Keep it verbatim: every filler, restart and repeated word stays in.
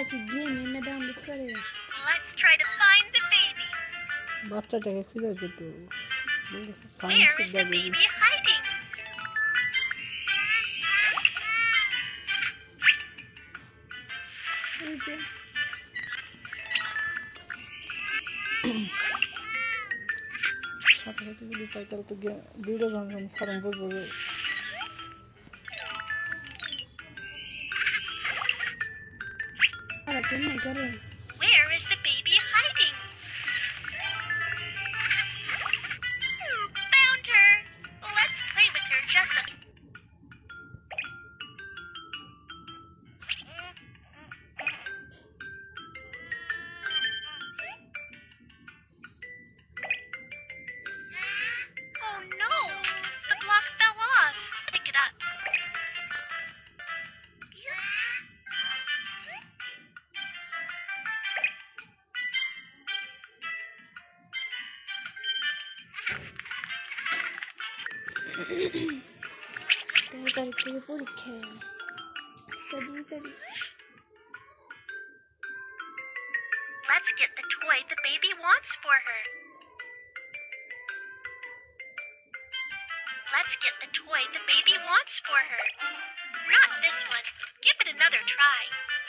কি গেম এনে ডাউনলোড করে Let's try to find the baby. বাচ্চাটাকে খুঁজে করতে Where is the baby hiding? এই যে সাথে সাথে যদি পাই তাহলে তো ভিডিও যখন সারান বুঝবো যে আর কেমনে করে Where is the baby hiding? Found her. Let's play with her just a Oh no! The block fell off. Pick it up. তেরো তারিখ থেকে পরীক্ষা তা দুই তারিখ Let's get the toy the baby wants for her. Let's get the toy the baby wants for her. Not this one. Give it another try.